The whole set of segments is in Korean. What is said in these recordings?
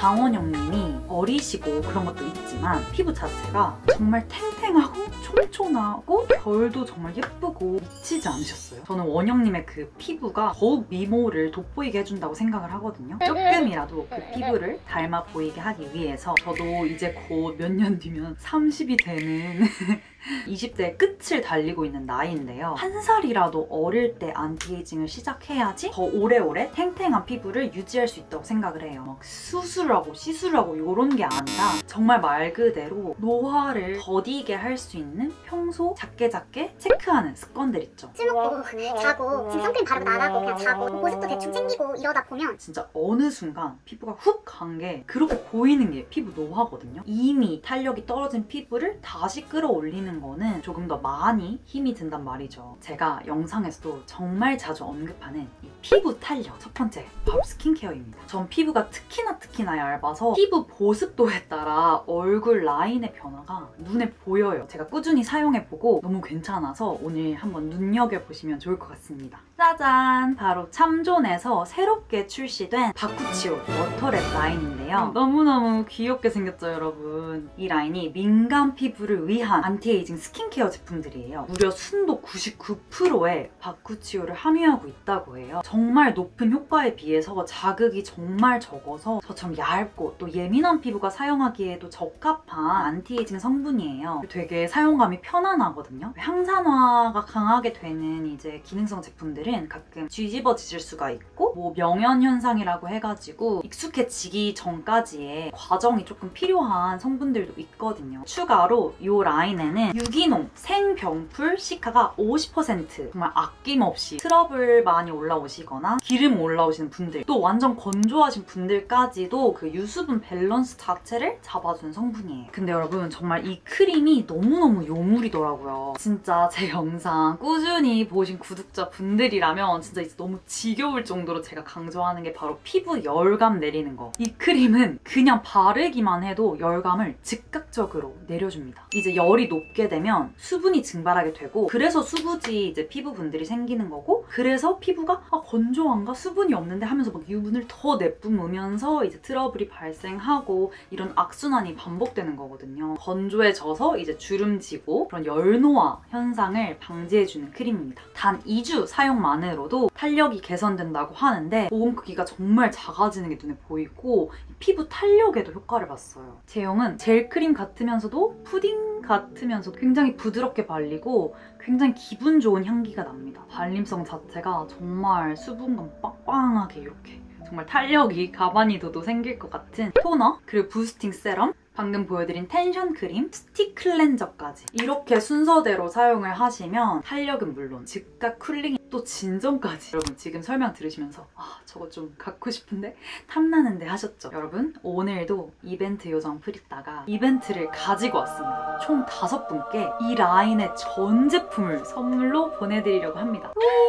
장원영님이 어리시고 그런 것도 있지만 피부 자체가 정말 탱탱하고 촘촘하고 결도 정말 예쁘고 미치지 않으셨어요? 저는 원영님의 그 피부가 더욱 미모를 돋보이게 해준다고 생각을 하거든요. 조금이라도 그 피부를 닮아 보이게 하기 위해서 저도 이제 곧 몇 년 뒤면 30이 되는 20대 끝을 달리고 있는 나이인데요. 한 살이라도 어릴 때 안티에이징을 시작해야지 더 오래오래 탱탱한 피부를 유지할 수 있다고 생각을 해요. 막 수술하고 시술하고 이런 게 아니라 정말 말 그대로 노화를 더디게 할 수 있는 평소 작게 체크하는 습관들 있죠. 술 먹고 자고 지금 선크림 바르고 나가고 그냥 자고 보습도 대충 챙기고 이러다 보면 진짜 어느 순간 피부가 훅 간 게 그렇게 보이는 게 피부 노화거든요. 이미 탄력이 떨어진 피부를 다시 끌어올리는 거는 조금 더 많이 힘이 든단 말이죠. 제가 영상에서도 정말 자주 언급하는 이 피부 탄력 첫 번째 바로 스킨케어입니다. 전 피부가 특히나 얇아서 피부 보습도에 따라 얼굴 라인의 변화가 눈에 보여요. 제가 꾸준히 사용해보고 너무 괜찮아서 오늘 한번 눈여겨보시면 좋을 것 같습니다. 짜잔! 바로 참존에서 새롭게 출시된 바쿠치오 워터랩 라인인데요. 너무너무 귀엽게 생겼죠, 여러분? 이 라인이 민감 피부를 위한 안티에이징 스킨케어 제품들이에요. 무려 순도 99%의 바쿠치오를 함유하고 있다고 해요. 정말 높은 효과에 비해서 자극이 정말 적어서 저처럼 얇고 또 예민한 피부가 사용하기에도 적합한 안티에이징 성분이에요. 되게 사용감이 편안하거든요. 항산화가 강하게 되는 이제 기능성 제품들은 가끔 뒤집어질 수가 있고 뭐 명현 현상이라고 해가지고 익숙해지기 전까지의 과정이 조금 필요한 성분들도 있거든요. 추가로 이 라인에는 유기농 생병풀 시카가 50% 정말 아낌없이 트러블 많이 올라오시거나 기름 올라오시는 분들 또 완전 건조하신 분들까지도 그 유수분 밸런스 자체를 잡아주는 성분이에요. 근데 여러분 정말 이 크림이 너무너무 요물이더라고요. 진짜 제 영상 꾸준히 보신 구독자분들이라면 진짜 이제 너무 지겨울 정도로 제가 강조하는 게 바로 피부 열감 내리는 거. 이 크림은 그냥 바르기만 해도 열감을 즉각적으로 내려줍니다. 이제 열이 높게 되면 수분이 증발하게 되고 그래서 수부지 이제 피부분들이 생기는 거고 그래서 피부가 건조한가? 수분이 없는데 하면서 막 유분을 더 내뿜으면서 이제 트러블이 발생하고 이런 악순환이 반복되는 거거든요. 건조해져서 이제 주름지고 그런 열노화 현상을 방지해주는 크림입니다. 단 2주 사용만으로도 탄력이 개선된다고 하는데 모공 크기가 정말 작아지는 게 눈에 보이고 피부 탄력에도 효과를 봤어요. 제형은 젤 크림 같으면서도 푸딩 같으면서도 굉장히 부드럽게 발리고 굉장히 기분 좋은 향기가 납니다. 발림성 자체가 정말 수분감 빵빵하게 이렇게 정말 탄력이 가만히 둬도 생길 것 같은 토너 그리고 부스팅 세럼 방금 보여드린 텐션 크림, 스틱 클렌저까지 이렇게 순서대로 사용을 하시면 탄력은 물론 즉각 쿨링 또 진정까지 여러분 지금 설명 들으시면서 저거 좀 갖고 싶은데 탐나는데 하셨죠? 여러분 오늘도 이벤트 요정 프리따가 이벤트를 가지고 왔습니다. 총 5분께 이 라인의 전 제품을 선물로 보내드리려고 합니다.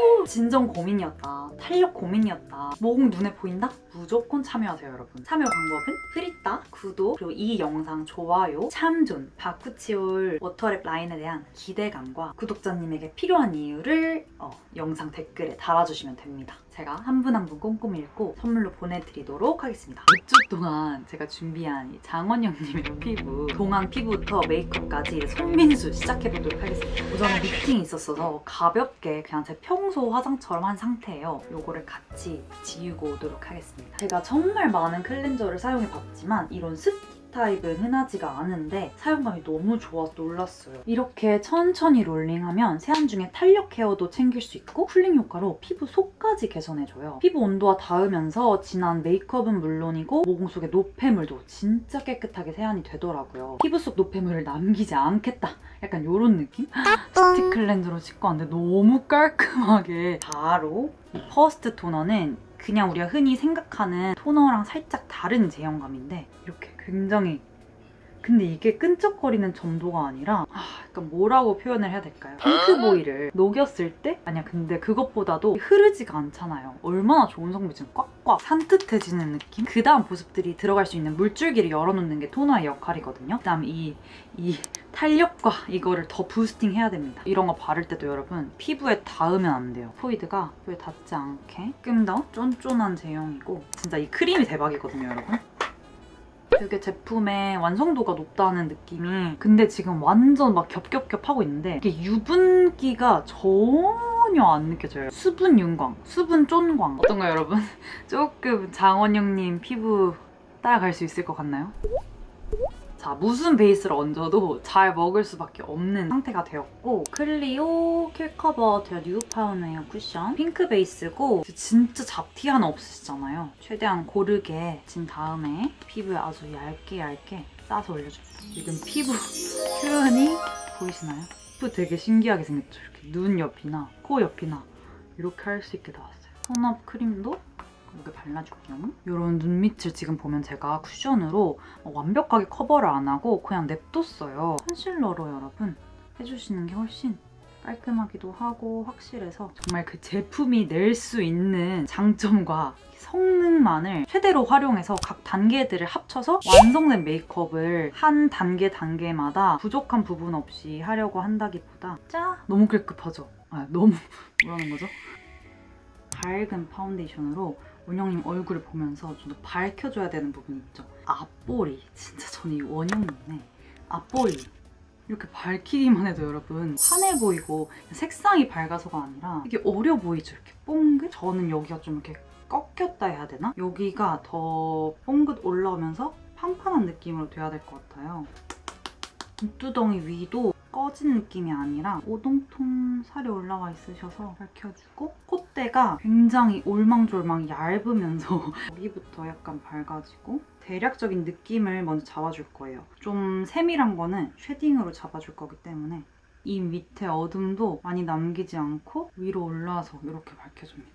진정 고민이었다, 탄력 고민이었다, 모공 눈에 보인다? 무조건 참여하세요 여러분. 참여 방법은 프리따 구독 그리고 이 영상 좋아요, 참존, 바쿠치올 워터랩 라인에 대한 기대감과 구독자님에게 필요한 이유를 영상 댓글에 달아주시면 됩니다. 제가 한 분 한 분 꼼꼼히 읽고 선물로 보내드리도록 하겠습니다. 6주 동안 제가 준비한 이 장원영님의 피부 동안 피부부터 메이크업까지 손민수 시작해보도록 하겠습니다. 오전에 미팅이 있었어서 가볍게 그냥 제 평소 화장처럼 한 상태예요. 요거를 같이 지우고 오도록 하겠습니다. 제가 정말 많은 클렌저를 사용해봤지만 이런 타입은 흔하지가 않은데 사용감이 너무 좋아서 놀랐어요. 이렇게 천천히 롤링하면 세안 중에 탄력 케어도 챙길 수 있고 쿨링 효과로 피부 속까지 개선해줘요. 피부 온도와 닿으면서 진한 메이크업은 물론이고 모공 속의 노폐물도 진짜 깨끗하게 세안이 되더라고요. 피부 속 노폐물을 남기지 않겠다. 약간 이런 느낌? 스틱 클렌저로 씻고 왔는데 너무 깔끔하게 바로 이 퍼스트 토너는 그냥 우리가 흔히 생각하는 토너랑 살짝 다른 제형감인데 이렇게 굉장히 근데 이게 끈적거리는 정도가 아니라 약간 뭐라고 표현을 해야 될까요? 핑크보이를 녹였을 때? 아니야 근데 그것보다도 흐르지가 않잖아요. 얼마나 좋은 성분이 꽉꽉 산뜻해지는 느낌? 그 다음 보습들이 들어갈 수 있는 물줄기를 열어놓는 게 토너의 역할이거든요. 그 다음 이 탄력과 이거를 더 부스팅 해야 됩니다. 이런 거 바를 때도 여러분 피부에 닿으면 안 돼요. 포이드가 피부에 닿지 않게 조금 더 쫀쫀한 제형이고 진짜 이 크림이 대박이거든요 여러분. 되게 제품의 완성도가 높다는 느낌이 근데 지금 완전 막 겹겹겹 하고 있는데 이게 유분기가 전혀 안 느껴져요. 수분 윤광, 수분 쫀광 어떤가요 여러분? 조금 장원영님 피부 따라갈 수 있을 것 같나요? 자, 무슨 베이스를 얹어도 잘 먹을 수밖에 없는 상태가 되었고 클리오 킬커버 뉴 파운웨어 쿠션 핑크 베이스고 진짜 잡티 하나 없으시잖아요. 최대한 고르게 진 다음에 피부에 아주 얇게 싸서 올려줍니다. 지금 피부 표현이 보이시나요? 피부 되게 신기하게 생겼죠? 이렇게 눈 옆이나 코 옆이나 이렇게 할 수 있게 나왔어요. 톤업 크림도 이렇게 발라줄게요. 이런 눈 밑을 지금 보면 제가 쿠션으로 완벽하게 커버를 안 하고 그냥 냅뒀어요. 컨실러로 여러분 해주시는 게 훨씬 깔끔하기도 하고 확실해서 정말 그 제품이 낼 수 있는 장점과 성능만을 최대로 활용해서 각 단계들을 합쳐서 완성된 메이크업을 한 단계마다 부족한 부분 없이 하려고 한다기보다 짜! 너무 깔끔하죠? 너무 뭐라는 거죠? 밝은 파운데이션으로 원영님 얼굴을 보면서 좀 더 밝혀줘야 되는 부분 있죠? 앞볼이 진짜 저는 이 원영님의 앞볼이 이렇게 밝히기만 해도 여러분 환해 보이고 색상이 밝아서가 아니라 이게 어려 보이죠? 이렇게 뽕긋? 저는 여기가 좀 이렇게 꺾였다 해야 되나? 여기가 더 뽕긋 올라오면서 팡팡한 느낌으로 돼야 될 것 같아요. 눈두덩이 위도 꺼진 느낌이 아니라 오동통 살이 올라와 있으셔서 밝혀주고 콧대가 굉장히 올망졸망 얇으면서 여기부터 약간 밝아지고 대략적인 느낌을 먼저 잡아줄 거예요. 좀 세밀한 거는 쉐딩으로 잡아줄 거기 때문에 이 밑에 어둠도 많이 남기지 않고 위로 올라와서 이렇게 밝혀줍니다.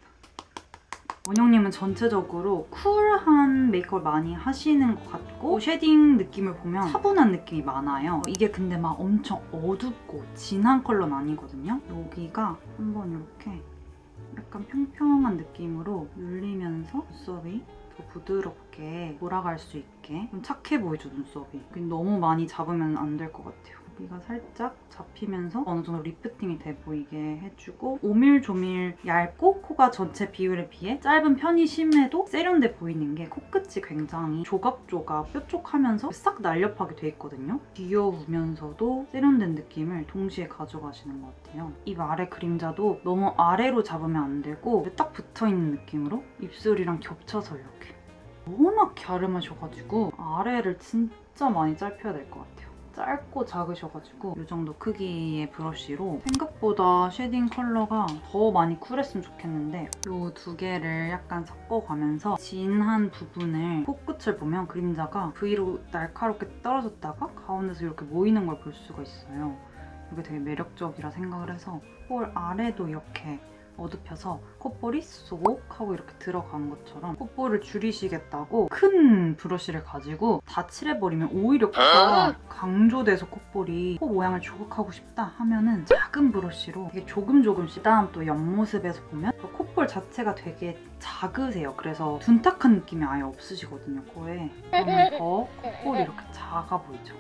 원영님은 전체적으로 쿨한 메이크업을 많이 하시는 것 같고 쉐딩 느낌을 보면 차분한 느낌이 많아요. 이게 근데 막 엄청 어둡고 진한 컬러는 아니거든요. 여기가 한번 이렇게 약간 평평한 느낌으로 눌리면서 눈썹이 더 부드럽게 돌아갈 수 있게 좀 착해 보이죠, 눈썹이. 너무 많이 잡으면 안 될 것 같아요. 여기가 살짝 잡히면서 어느 정도 리프팅이 돼 보이게 해주고 오밀조밀 얇고 코가 전체 비율에 비해 짧은 편이 심해도 세련돼 보이는 게 코끝이 굉장히 조각조각 뾰족하면서 싹 날렵하게 돼 있거든요. 귀여우면서도 세련된 느낌을 동시에 가져가시는 것 같아요. 입 아래 그림자도 너무 아래로 잡으면 안 되고 딱 붙어있는 느낌으로 입술이랑 겹쳐서 이렇게 워낙 갸름하셔가지고 아래를 진짜 많이 짧혀야 될 것 같아요. 짧고 작으셔가지고 이 정도 크기의 브러쉬로 생각보다 쉐딩 컬러가 더 많이 쿨했으면 좋겠는데 이 두 개를 약간 섞어가면서 진한 부분을 코끝을 보면 그림자가 V로 날카롭게 떨어졌다가 가운데서 이렇게 모이는 걸 볼 수가 있어요. 이게 되게 매력적이라 생각을 해서 볼 아래도 이렇게 어둡혀서 콧볼이 쏙 하고 이렇게 들어간 것처럼 콧볼을 줄이시겠다고 큰 브러쉬를 가지고 다 칠해버리면 오히려 코가 강조돼서 콧볼이 코 모양을 조각하고 싶다 하면은 작은 브러쉬로 되게 조금씩 다음 또 옆모습에서 보면 또 콧볼 자체가 되게 작으세요. 그래서 둔탁한 느낌이 아예 없으시거든요, 코에. 그러면 더 콧볼이 이렇게 작아 보이죠.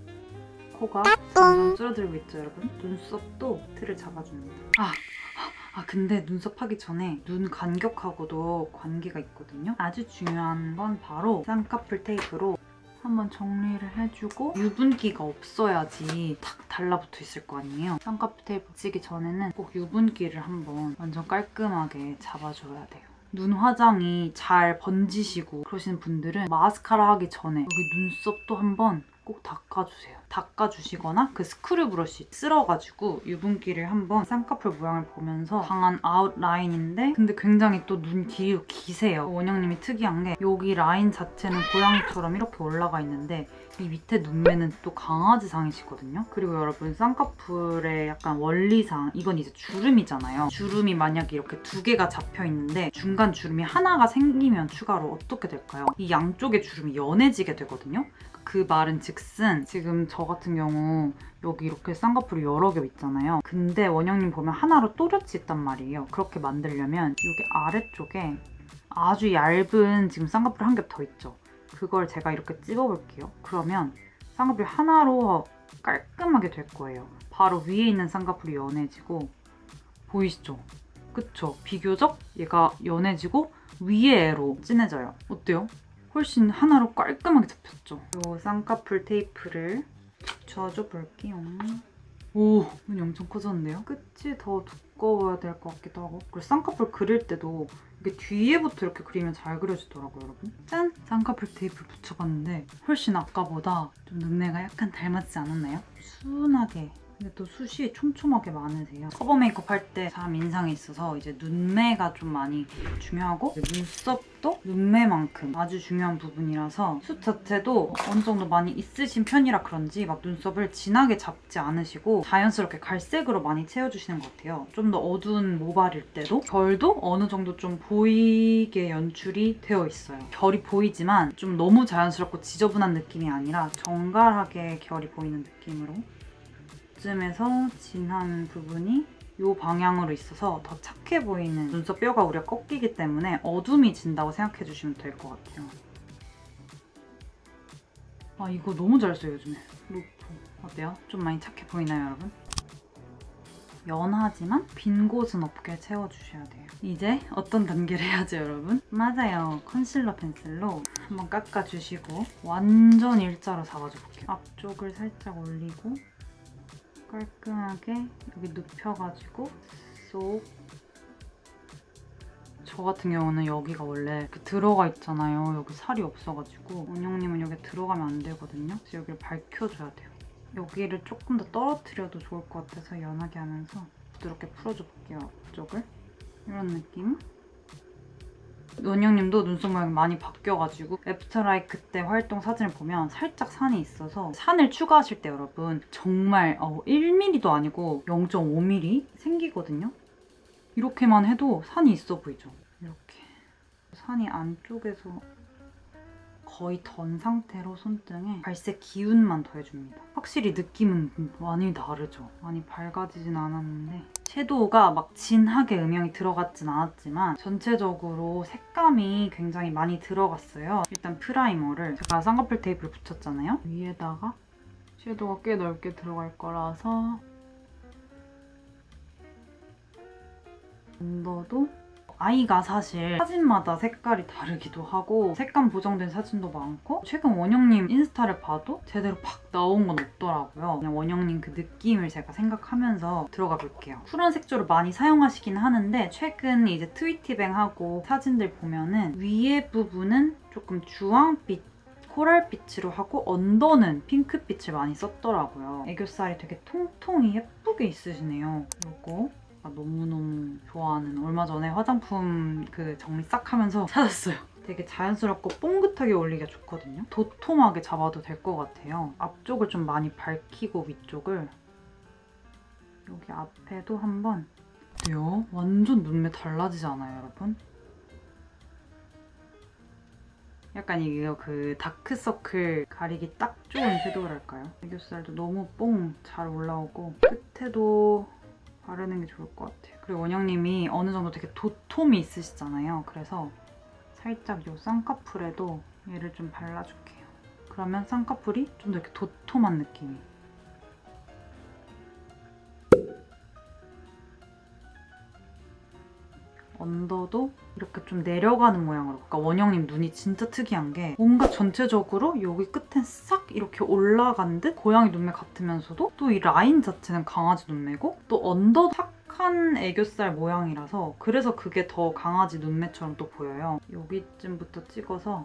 코가 점점 줄어들고 있죠, 여러분? 눈썹도 틀을 잡아줍니다. 근데 눈썹 하기 전에 눈 간격하고도 관계가 있거든요. 아주 중요한 건 바로 쌍꺼풀 테이프로 한번 정리를 해주고 유분기가 없어야지 탁 달라붙어 있을 거 아니에요. 쌍꺼풀 테이프 붙이기 전에는 꼭 유분기를 한번 완전 깔끔하게 잡아줘야 돼요. 눈 화장이 잘 번지시고 그러시는 분들은 마스카라 하기 전에 여기 눈썹도 한번 꼭 닦아주세요. 닦아주시거나 그 스크류 브러쉬 쓸어가지고 유분기를 한번 쌍꺼풀 모양을 보면서 강한 아웃라인인데 근데 굉장히 또 눈 길이도 기세요. 원영님이 특이한 게 여기 라인 자체는 고양이처럼 이렇게 올라가 있는데 이 밑에 눈매는 또 강아지상이시거든요. 그리고 여러분 쌍꺼풀의 약간 원리상 이건 이제 주름이잖아요. 주름이 만약에 이렇게 두 개가 잡혀있는데 중간 주름이 하나가 생기면 추가로 어떻게 될까요? 이 양쪽의 주름이 연해지게 되거든요. 그 말은 즉슨 지금 저 같은 경우 여기 이렇게 쌍꺼풀이 여러 개 있잖아요. 근데 원영님 보면 하나로 또렷이 있단 말이에요. 그렇게 만들려면 여기 아래쪽에 아주 얇은 지금 쌍꺼풀 한 겹 더 있죠. 그걸 제가 이렇게 찝어볼게요. 그러면 쌍꺼풀 하나로 깔끔하게 될 거예요. 바로 위에 있는 쌍꺼풀이 연해지고 보이시죠? 그쵸? 비교적 얘가 연해지고 위에 애로 진해져요. 어때요? 훨씬 하나로 깔끔하게 잡혔죠. 이 쌍꺼풀 테이프를 붙여줘 볼게요. 오, 눈이 엄청 커졌는데요? 끝이 더 두꺼워야 될 것 같기도 하고. 그리고 쌍꺼풀 그릴 때도 이게 뒤에부터 이렇게 그리면 잘 그려지더라고요, 여러분. 짠! 쌍꺼풀 테이프를 붙여봤는데 훨씬 아까보다 좀 눈매가 약간 닮았지 않았나요? 순하게. 근데 또 숱이 촘촘하게 많으세요. 커버 메이크업 할 때 사람 인상에 있어서 이제 눈매가 좀 많이 중요하고 눈썹도 눈매만큼 아주 중요한 부분이라서 숱 자체도 어느 정도 많이 있으신 편이라 그런지 막 눈썹을 진하게 잡지 않으시고 자연스럽게 갈색으로 많이 채워주시는 것 같아요. 좀 더 어두운 모발일 때도 결도 어느 정도 좀 보이게 연출이 되어 있어요. 결이 보이지만 좀 너무 자연스럽고 지저분한 느낌이 아니라 정갈하게 결이 보이는 느낌으로 쯤에서 진한 부분이 이 방향으로 있어서 더 착해 보이는 눈썹 뼈가 우리가 꺾이기 때문에 어둠이 진다고 생각해주시면 될 것 같아요. 아 이거 너무 잘 써요 요즘에. 루프 어때요? 좀 많이 착해 보이나요 여러분? 연하지만 빈 곳은 없게 채워주셔야 돼요. 이제 어떤 단계를 해야죠 여러분? 맞아요. 컨실러 펜슬로 한번 깎아주시고 완전 일자로 잡아줘 볼게요. 앞쪽을 살짝 올리고 깔끔하게 여기 눕혀가지고 쏙. 저 같은 경우는 여기가 원래 이렇게 들어가 있잖아요. 여기 살이 없어가지고 원영님은 여기 들어가면 안 되거든요. 그래서 여기를 밝혀줘야 돼요. 여기를 조금 더 떨어뜨려도 좋을 것 같아서 연하게 하면서 부드럽게 풀어줘 볼게요. 앞쪽을. 이런 느낌. 원영님도 눈썹 모양이 많이 바뀌어가지고 애프터라이크 그때 활동 사진을 보면 살짝 산이 있어서 산을 추가하실 때 여러분 정말 1mm도 아니고 0.5mm 생기거든요. 이렇게만 해도 산이 있어 보이죠? 이렇게 산이 안쪽에서 거의 던 상태로 손등에 갈색 기운만 더해줍니다. 확실히 느낌은 많이 다르죠? 많이 밝아지진 않았는데 섀도우가 막 진하게 음영이 들어갔진 않았지만 전체적으로 색감이 굉장히 많이 들어갔어요. 일단 프라이머를 제가 쌍꺼풀 테이프를 붙였잖아요. 위에다가 섀도우가 꽤 넓게 들어갈 거라서 언더도 아이가 사실 사진마다 색깔이 다르기도 하고 색감 보정된 사진도 많고 최근 원영님 인스타를 봐도 제대로 팍 나온 건 없더라고요. 그냥 원영님 그 느낌을 제가 생각하면서 들어가 볼게요. 쿨한 색조를 많이 사용하시긴 하는데 최근 이제 트위티뱅하고 사진들 보면은 위에 부분은 조금 주황빛 코랄빛으로 하고 언더는 핑크빛을 많이 썼더라고요. 애교살이 되게 통통이 예쁘게 있으시네요. 요거 너무너무 좋아하는 얼마 전에 화장품 그 정리 싹 하면서 찾았어요. 되게 자연스럽고 뽕긋하게 올리기가 좋거든요. 도톰하게 잡아도 될 것 같아요. 앞쪽을 좀 많이 밝히고 위쪽을 여기 앞에도 한번 어때요? 완전 눈매 달라지지 않아요, 여러분? 약간 이게 그 다크서클 가리기 딱 좋은 섀도우랄까요? 애교살도 너무 뽕 잘 올라오고 끝에도 바르는 게 좋을 것 같아요. 그리고 원영님이 어느 정도 되게 도톰이 있으시잖아요. 그래서 살짝 이 쌍꺼풀에도 얘를 좀 발라줄게요. 그러면 쌍꺼풀이 좀 더 이렇게 도톰한 느낌이. 언더도 이렇게 좀 내려가는 모양으로. 그러니까 원영님 눈이 진짜 특이한 게 뭔가 전체적으로 여기 끝엔 싹 이렇게 올라간 듯 고양이 눈매 같으면서도 또 이 라인 자체는 강아지 눈매고 또 언더 탁한 애교살 모양이라서 그래서 그게 더 강아지 눈매처럼 또 보여요. 여기쯤부터 찍어서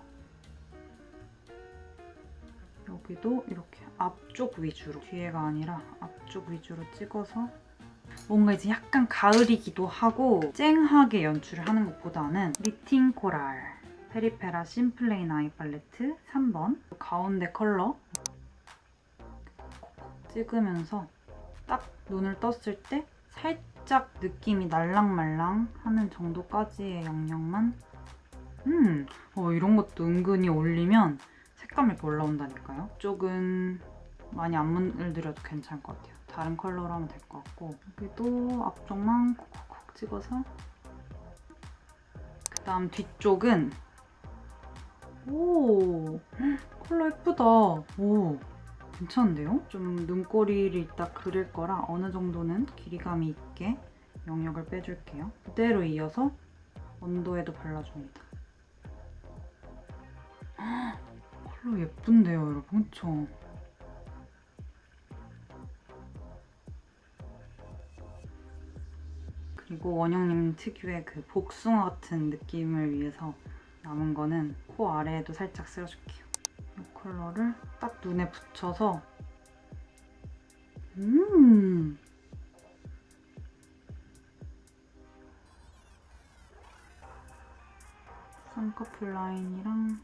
여기도 이렇게 앞쪽 위주로 뒤에가 아니라 앞쪽 위주로 찍어서 뭔가 이제 약간 가을이기도 하고 쨍하게 연출을 하는 것보다는 리틴 코랄 페리페라 심플레인 아이 팔레트 3번 가운데 컬러 찍으면서 딱 눈을 떴을 때 살짝 느낌이 날랑말랑 하는 정도까지의 영역만 이런 것도 은근히 올리면 색감이 이렇게 올라온다니까요. 이쪽은 많이 안 물들여도 괜찮을 것 같아요. 다른 컬러로 하면 될 것 같고 여기도 앞쪽만 콕콕콕 찍어서 그다음 뒤쪽은 오 컬러 예쁘다. 오 괜찮은데요? 좀 눈꼬리를 이따 그릴 거라 어느 정도는 길이감이 있게 영역을 빼줄게요. 그대로 이어서 언더에도 발라줍니다. 컬러 예쁜데요, 여러분? 그쵸? 그리고 원영님 특유의 그 복숭아 같은 느낌을 위해서 남은 거는 코 아래에도 살짝 쓸어줄게요. 이 컬러를 딱 눈에 붙여서 쌍꺼풀 라인이랑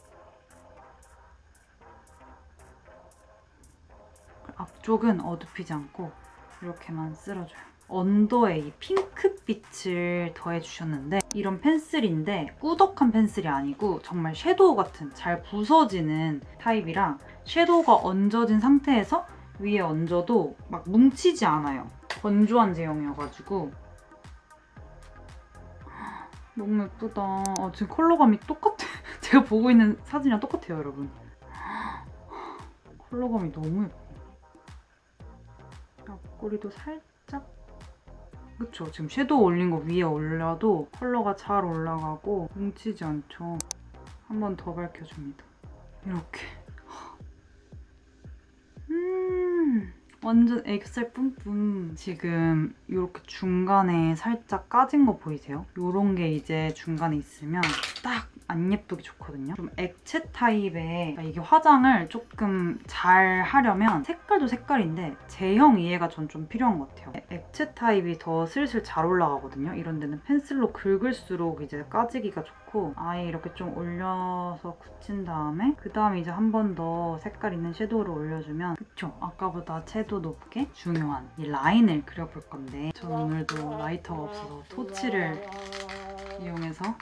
앞쪽은 어둡히지 않고 이렇게만 쓸어줘요. 언더에 이 핑크빛을 더해주셨는데 이런 펜슬인데 꾸덕한 펜슬이 아니고 정말 섀도우 같은 잘 부서지는 타입이라 섀도우가 얹어진 상태에서 위에 얹어도 막 뭉치지 않아요. 건조한 제형이어가지고 너무 예쁘다. 지금 컬러감이 똑같아. 제가 보고 있는 사진이랑 똑같아요, 여러분. 컬러감이 너무 예뻐. 앞꼬리도 살짝, 그쵸? 지금 섀도우 올린 거 위에 올려도 컬러가 잘 올라가고 뭉치지 않죠? 한 번 더 밝혀줍니다. 이렇게. 완전 애교살 뿜뿜. 지금 이렇게 중간에 살짝 까진 거 보이세요? 이런 게 이제 중간에 있으면 딱 안 예쁘게 좋거든요. 좀 액체 타입의, 이게 화장을 조금 잘 하려면 색깔도 색깔인데 제형 이해가 전 좀 필요한 것 같아요. 액체 타입이 더 슬슬 잘 올라가거든요. 이런 데는 펜슬로 긁을수록 이제 까지기가 좋고 아예 이렇게 좀 올려서 굳힌 다음에 그 다음에 이제 한 번 더 색깔 있는 섀도우를 올려주면, 그쵸? 아까보다 채도 높게 중요한 이 라인을 그려볼 건데 전 오늘도 라이터가 없어서 토치를 이용해서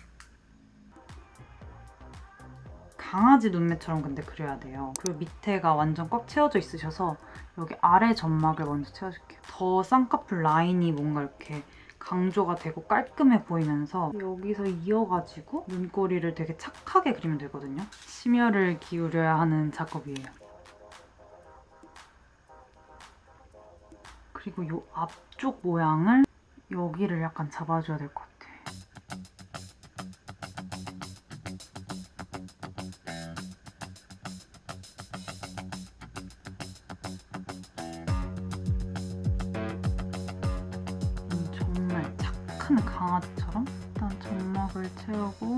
강아지 눈매처럼 근데 그려야 돼요. 그리고 밑에가 완전 꽉 채워져 있으셔서 여기 아래 점막을 먼저 채워줄게요. 더 쌍꺼풀 라인이 뭔가 이렇게 강조가 되고 깔끔해 보이면서 여기서 이어가지고 눈꼬리를 되게 착하게 그리면 되거든요. 심혈을 기울여야 하는 작업이에요. 그리고 이 앞쪽 모양을 여기를 약간 잡아줘야 될 것 같아요. 정말 착한 강아지처럼 일단 점막을 채우고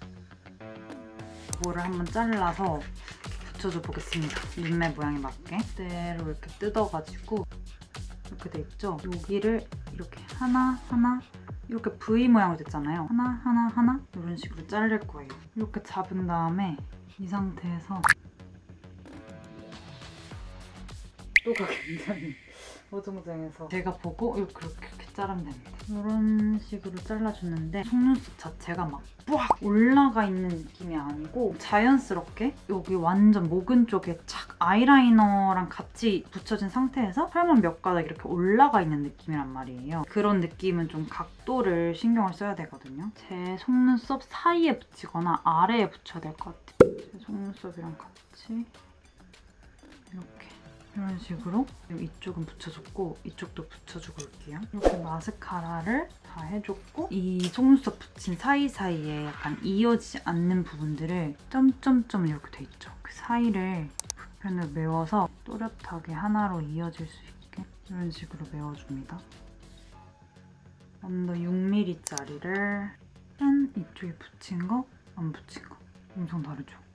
이거를 한번 잘라서 붙여줘 보겠습니다. 눈매 모양에 맞게 그대로 이렇게 뜯어가지고 이렇게 돼 있죠? 여기를 이렇게 하나하나 이렇게 V 모양으로 됐잖아요. 하나하나 이런 식으로 자를 거예요. 이렇게 잡은 다음에 이 상태에서 또가 굉장히 어정쩡해서 제가 보고 이렇게 자르면 됩니다. 이런 식으로 잘라주는데 속눈썹 자체가 막 뿌악 올라가 있는 느낌이 아니고 자연스럽게 여기 완전 모근 쪽에 착 아이라이너랑 같이 붙여진 상태에서 살만 몇 가닥 이렇게 올라가 있는 느낌이란 말이에요. 그런 느낌은 좀 각도를 신경을 써야 되거든요. 제 속눈썹 사이에 붙이거나 아래에 붙여야 될 것 같아요. 제 속눈썹이랑 같이 이렇게 이런 식으로 이쪽은 붙여줬고 이쪽도 붙여주고 올게요. 이렇게 마스카라를 다 해줬고 이 속눈썹 붙인 사이사이에 약간 이어지지 않는 부분들을 점점점 이렇게 돼 있죠. 그 사이를 붓펜을 메워서 또렷하게 하나로 이어질 수 있게 이런 식으로 메워줍니다. 언더 6mm짜리를 짠! 이쪽에 붙인 거, 안 붙인 거 엄청 다르죠?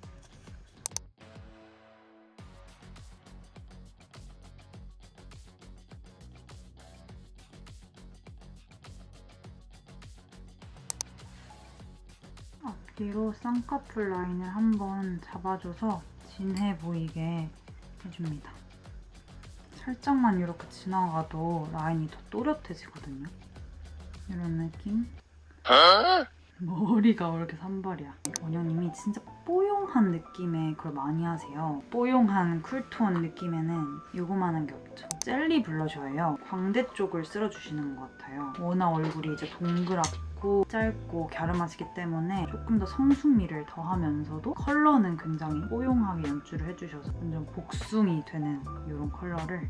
앞뒤로 쌍꺼풀 라인을 한번 잡아줘서 진해 보이게 해줍니다. 살짝만 이렇게 지나가도 라인이 더 또렷해지거든요. 이런 느낌? 머리가 왜 이렇게 산발이야. 원영님이 진짜 뽀용한 느낌의 걸 많이 하세요. 뽀용한 쿨톤 느낌에는 요거만한 게 없죠. 젤리 블러셔예요. 광대 쪽을 쓸어주시는 것 같아요. 워낙 얼굴이 이제 동그랗고 짧고 갸름하시기 때문에 조금 더 성숙미를 더하면서도 컬러는 굉장히 뽀용하게 연출을 해주셔서 완전 복숭이 되는 이런 컬러를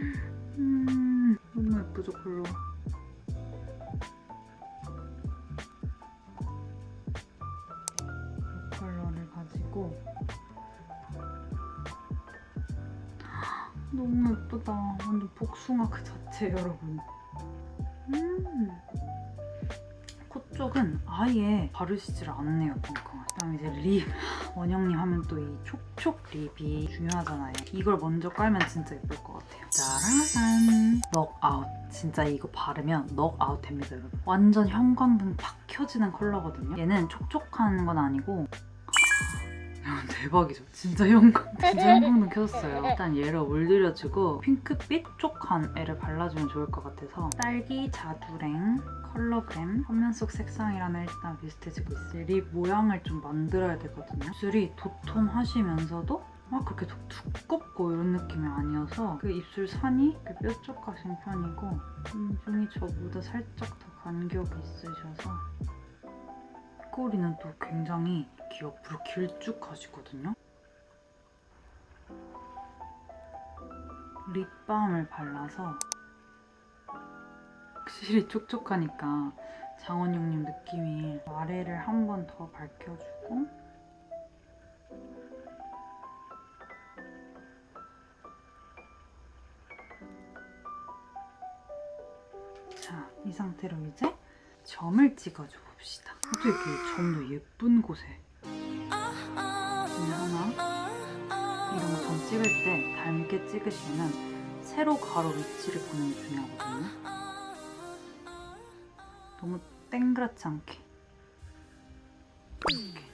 너무 예쁘죠, 컬러. 컬러를 가지고 너무 예쁘다. 완전 복숭아 그 자체예요, 여러분. 코 쪽은 아예 바르시질 않네요, 핑크가. 그다음에 이제 립. 원영님 하면 또 이 촉촉 립이 중요하잖아요. 이걸 먼저 깔면 진짜 예쁠 것 같아요. 짜라란! 넉아웃. 진짜 이거 바르면 넉아웃 됩니다, 여러분. 완전 형광등 팍 켜지는 컬러거든요. 얘는 촉촉한 건 아니고 대박이죠? 진짜 형광등 켜졌어요. 일단 얘를 올려주고 핑크빛 촉촉한 애를 발라주면 좋을 것 같아서 딸기 자두랭 컬러그램 화면 속 색상이랑 일단 비슷해지고 있어요. 립 모양을 좀 만들어야 되거든요. 입술이 도톰하시면서도 막 그렇게 두껍고 이런 느낌이 아니어서 그 입술 산이 뾰족하신 편이고 인중이 저보다 살짝 더 간격이 있으셔서 꼬리는 또 굉장히 옆으로 길쭉하시거든요. 립밤을 발라서 확실히 촉촉하니까 장원영님 느낌이 아래를 한 번 더 밝혀주고 자, 이 상태로 이제 점을 찍어줘 봅시다. 어떻게 이렇게 점도 예쁜 곳에 하나 이런 거 점 찍을 때 닮게 찍으시면 세로 가로 위치를 보는 게 중요하거든요. 너무 땡그랗지 않게 이렇게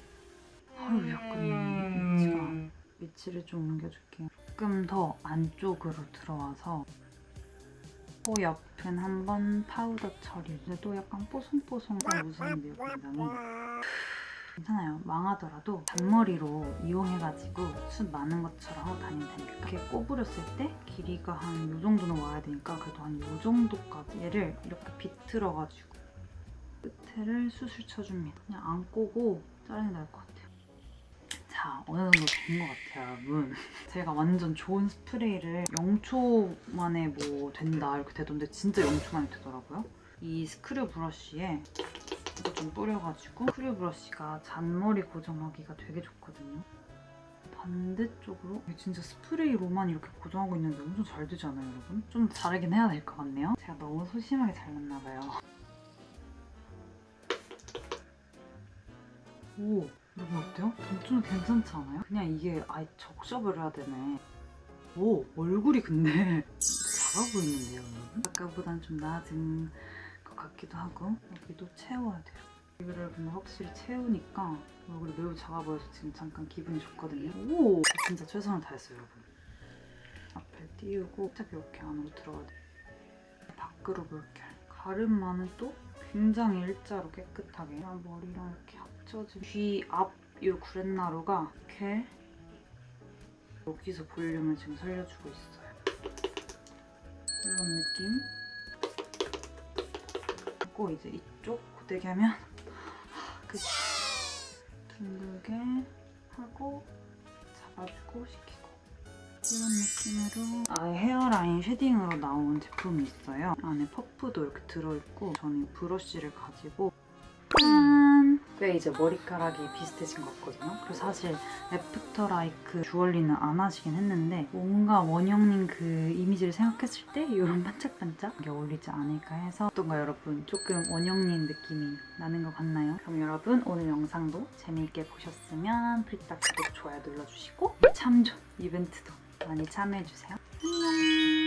약간 위치를 좀 옮겨줄게요. 조금 더 안쪽으로 들어와서 코 옆은 한번 파우더 처리. 또 약간 뽀송뽀송한 웃음인데요, 굉장히. 괜찮아요. 망하더라도 잔머리로 이용해가지고 숱 많은 것처럼 하고 다니면 되니까. 이렇게 꼬부렸을 때 길이가 한 이 정도는 와야 되니까 그래도 한 이 정도까지 얘를 이렇게 비틀어가지고 끝에를 수술 쳐줍니다. 그냥 안 꼬고 자르는 게 나을 것 같아요. 자, 어느 정도 된 것 같아요, 여러분. 제가 완전 좋은 스프레이를 0초 만에 뭐 된다 이렇게 되던데 진짜 0초 만에 되더라고요. 이 스크류 브러쉬에 이거 좀 뿌려가지고 스크류 브러쉬가 잔머리 고정하기가 되게 좋거든요. 반대쪽으로 진짜 스프레이로만 이렇게 고정하고 있는데 엄청 잘 되지 않아요, 여러분? 좀 다르긴 해야 될 것 같네요. 제가 너무 소심하게 잘랐나 봐요. 오, 여러분 어때요? 좀 괜찮지 않아요? 그냥 이게 아예 적셔을 해야 되네. 오, 얼굴이 근데 작아 보이는데요, 여러분? 아까보단 좀 낮은 것 같기도 하고 여기도 채워야 돼요. 이거를 근데 확실히 채우니까 얼굴이 매우 작아 보여서 지금 잠깐 기분이 좋거든요. 오! 진짜 최선을 다했어요, 여러분. 앞을 띄우고 살짝 이렇게 안으로 들어가야 돼요. 밖으로 물결. 가름만은 또 굉장히 일자로 깨끗하게 머리랑 이렇게 합쳐진 귀 앞 이 구렛나루가 이렇게 여기서 볼륨을 지금 살려주고 있어요. 이런 느낌. 하고 이제 이쪽 고데기 하면 끝. 둥글게 하고 잡아주고 식히고 이런 느낌으로 헤어라인 쉐딩으로 나온 제품이 있어요. 안에 퍼프도 이렇게 들어있고 저는 브러쉬를 가지고 짠! 꽤 이제 머리카락이 비슷해진 것 같거든요. 그리고 사실 애프터 라이크 주얼리는 안 하시긴 했는데 뭔가 원영님 그 이미지를 생각했을 때 이런 반짝반짝 이게 어울리지 않을까 해서 어떤가요, 여러분? 조금 원영님 느낌이 나는 것 같나요? 그럼 여러분 오늘 영상도 재미있게 보셨으면 필딱 구독, 좋아요 눌러주시고 참조 이벤트도 많이 참여해주세요. 안녕!